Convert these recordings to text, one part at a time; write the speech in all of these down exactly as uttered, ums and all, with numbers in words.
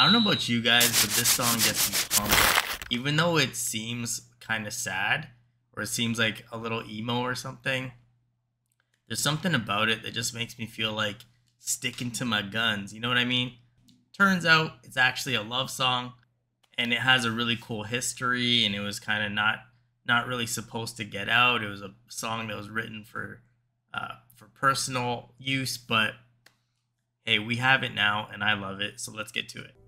I don't know about you guys, but this song gets me pumped. Even though it seems kind of sad, or it seems like a little emo or something, there's something about it that just makes me feel like sticking to my guns. You know what I mean? Turns out it's actually a love song, and it has a really cool history, and it was kind of not not really supposed to get out. It was a song that was written for uh, for personal use, but hey, we have it now, and I love it, so let's get to it.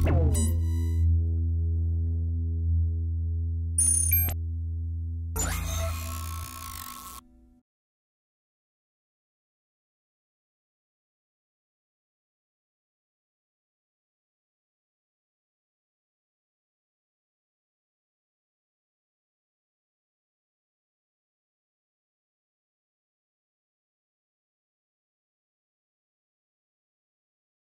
Bye.